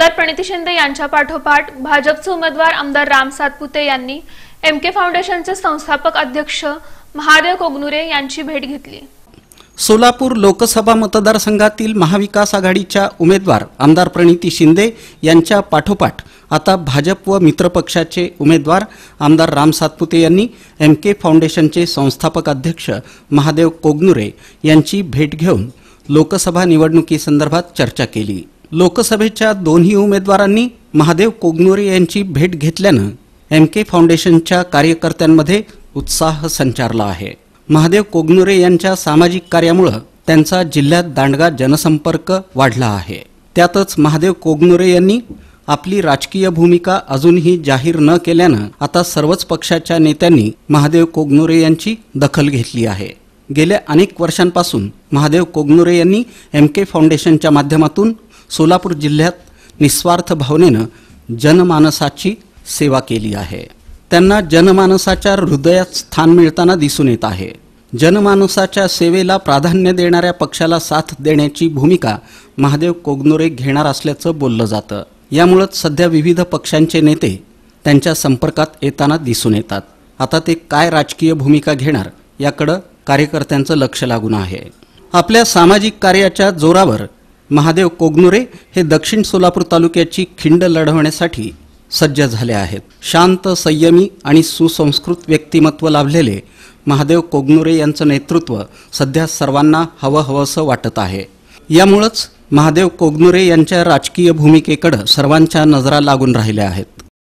आमदार प्रणिती शिंदे यांच्या पाठोपाठ भाजपचे उमेदवार आमदार राम सातपुते यांनी एमके फाउंडेशनचे संस्थापक अध्यक्ष महादेव कोगनुरे यांची भेट घेतली। सोलापूर लोकसभा मतदारसंघातील महाविकास आघाडीच्या उमेदवार आमदार प्रणिती शिंदे यांच्या पाठोपाठ आता भाजप व मित्रपक्षाचे उमेदवार आमदार राम सातपुते यांनी एमके फाउंडेशनचे संस्थापक अध्यक्ष महादेव कोगनुरे यांची भेट घेऊन लोकसभा निवडणुकीसंदर्भात चर्चा केली। लोकसभेच्या दोन्ही उमेदवारांनी महादेव कोगनुरे यांची भेट घेतल्याने एमके फाउंडेशनच्या कार्यकर्त्यांमध्ये उत्साह संचारला आहे। महादेव कोगनुरे यांच्या सामाजिक कार्यामुळे त्यांचा जिल्ह्यात दांडगा जनसंपर्क वाढला आहे। त्यातच महादेव कोगनुरे यांनी आपली राजकीय भूमिका अजूनही जाहीर न केल्याने आता सर्वच पक्षाच्या नेत्यांनी महादेव कोगनुरे यांची दखल घेतली आहे। गेल्या अनेक वर्षांपासून महादेव कोगनुरे यांनी एमके फाउंडेशनच्या माध्यमातून सोलापूर जिल्ह्यात निस्वार्थ भावनेने जनमानसाची सेवा केली आहे। त्यांना जनमानसाच्या हृदयात स्थान मिळताना दिसून येत आहे। जनमानसाच्या सेवेला प्राधान्य देणाऱ्या पक्षाला साथ देण्याची भूमिका महादेव कोगनुरे घेणार असल्याचं बोललं जातं। यामुळेच सध्या विविध पक्षांचे नेते त्यांच्या संपर्कात येताना दिसून येतात। आता ते काय राजकीय भूमिका घेणार याकडे कार्यकर्त्यांचं लक्ष लागून आहे। आपल्या सामाजिक कार्याच्या जोरावर महादेव कोगनुरे हे दक्षिण सोलापूर तालुक्याची खिंड लढवण्यासाठी सज्ज झाले आहेत। शांत, संयमी आणि सुसंस्कृत व्यक्तिमत्व लाभलेले महादेव कोगनुरे यांचं नेतृत्व सध्या सर्वांना हवंहवंसं वाटत आहे। यामुळेच महादेव कोगनुरे यांच्या राजकीय भूमिकेकडे सर्वांच्या नजरा लागून राहिल्या आहेत।